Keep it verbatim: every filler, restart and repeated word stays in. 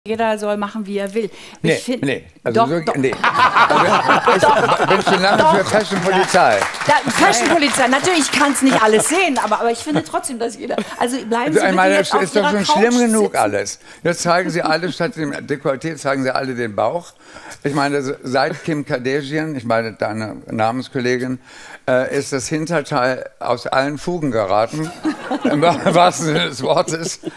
Jeder soll machen, wie er will. Nee, ich find, nee. Also doch, so, doch. nee. Also, ich bin schon lange Doch. für Fashion-Polizei. Ja, Fashion-Polizei, natürlich, ich kann es nicht alles sehen, aber, aber ich finde trotzdem, dass jeder... Also bleiben Sie Also, ich bitte meine, jetzt das auf ist doch Ihrer schon schlimm Couch genug sitzen. alles. Jetzt zeigen Sie alle, statt dem Dekolleté, zeigen Sie alle den Bauch. Ich meine, seit Kim Kardashian, ich meine, deine Namenskollegin, äh, ist das Hinterteil aus allen Fugen geraten, im wahrsten Sinne des Wortes.